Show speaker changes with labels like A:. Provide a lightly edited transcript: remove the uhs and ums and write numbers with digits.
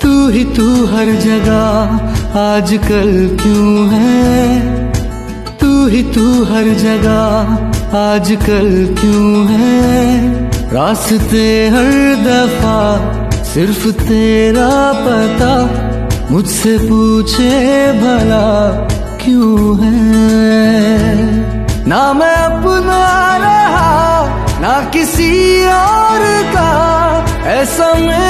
A: तू हर जगह आजकल क्यों है, तू हर जगह आजकल क्यों है। रास्ते हर दफा सिर्फ तेरा पता, मुझसे पूछे भला क्यों है। ना मैं अपना रहा ना किसी और का, ऐसा